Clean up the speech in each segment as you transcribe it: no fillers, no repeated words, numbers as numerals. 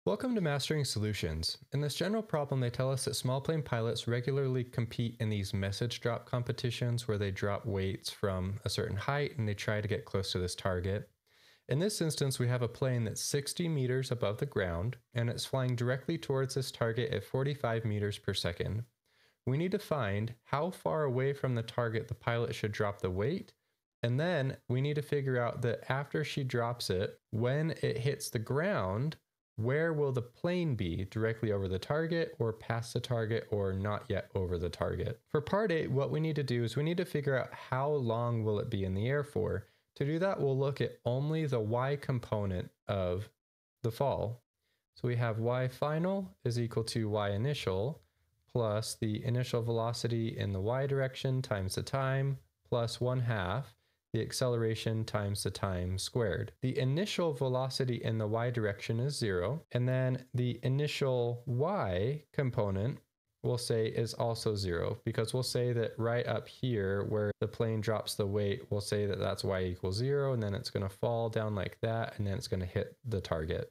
Welcome to Mastering Solutions. In this general problem, they tell us that small plane pilots regularly compete in these message drop competitions where they drop weights from a certain height and they try to get close to this target. In this instance, we have a plane that's 60 meters above the ground and it's flying directly towards this target at 45 meters per second. We need to find how far away from the target the pilot should drop the weight, and then we need to figure out that after she drops it, when it hits the ground, where will the plane be, directly over the target or past the target or not yet over the target? For part 8, what we need to do is we need to figure out how long will it be in the air for. To do that, we'll look at only the y component of the fall. So we have y final is equal to y initial plus the initial velocity in the y direction times the time plus 1/2 the acceleration times the time squared. The initial velocity in the y direction is 0, and then the initial y component we'll say is also 0, because we'll say that right up here where the plane drops the weight, we'll say that that's y equals 0, and then it's going to fall down like that, and then it's going to hit the target.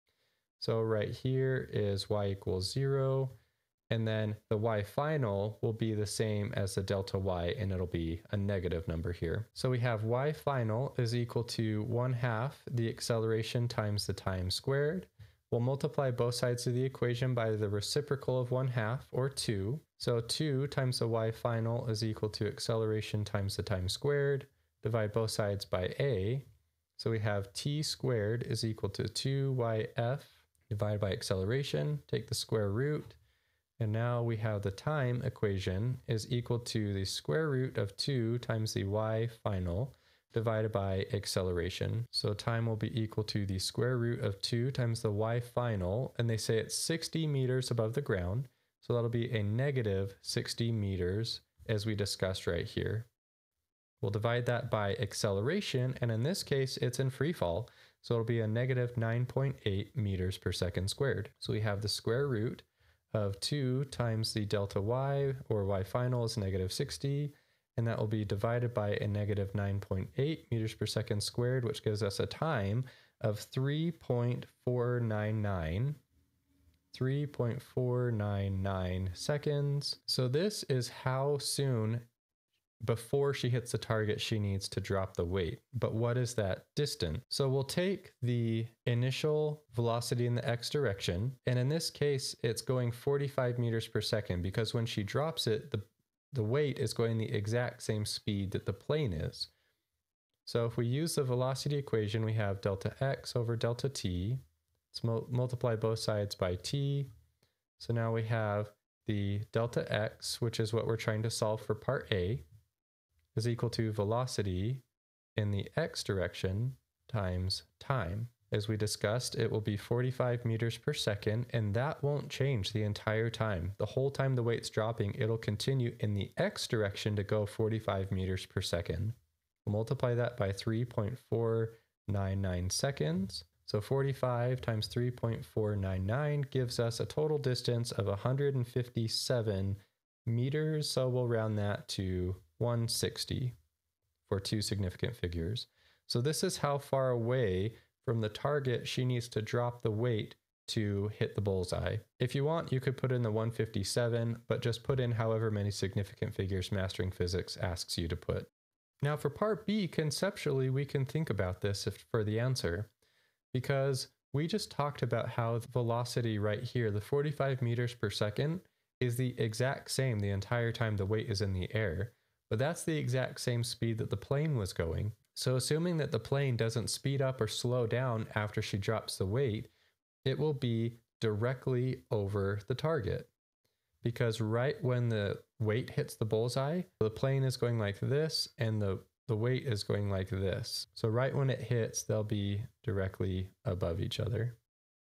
So right here is y equals 0, and then the y final will be the same as the delta y, and it'll be a negative number here. So we have y final is equal to 1/2 the acceleration times the time squared. We'll multiply both sides of the equation by the reciprocal of 1/2, or 2. So 2 times the y final is equal to acceleration times the time squared. Divide both sides by a. So we have t squared is equal to 2yf divided by acceleration. Take the square root. And now we have the time equation is equal to the square root of 2 times the y final divided by acceleration. So time will be equal to the square root of 2 times the y final, and they say it's 60 meters above the ground. So that'll be a negative 60 meters as we discussed right here. We'll divide that by acceleration, and in this case, it's in free fall. So it'll be a negative 9.8 meters per second squared. So we have the square root of 2 times the delta y, or y final, is negative 60, and that will be divided by a negative 9.8 meters per second squared, which gives us a time of 3.499 seconds. So this is how soon before she hits the target she needs to drop the weight. But what is that distance? So we'll take the initial velocity in the x direction, and in this case it's going 45 meters per second, because when she drops it, the weight is going the exact same speed that the plane is. So if we use the velocity equation, we have delta x over delta t. Let's multiply both sides by t. So now we have the delta x, which is what we're trying to solve for part A, is equal to velocity in the x direction times time. As we discussed, it will be 45 meters per second, and that won't change the entire time. The whole time the weight's dropping, it'll continue in the x direction to go 45 meters per second. We'll multiply that by 3.499 seconds. So 45 times 3.499 gives us a total distance of 157 meters. So we'll round that to 160 for 2 significant figures. So this is how far away from the target she needs to drop the weight to hit the bullseye. If you want, you could put in the 157, but just put in however many significant figures Mastering Physics asks you to put. Now for part B, conceptually, we can think about this for the answer, because we just talked about how the velocity right here, the 45 meters per second, is the exact same the entire time the weight is in the air. But that's the exact same speed that the plane was going. So assuming that the plane doesn't speed up or slow down after she drops the weight, it will be directly over the target. Because right when the weight hits the bullseye, the plane is going like this and the weight is going like this. So right when it hits, they'll be directly above each other.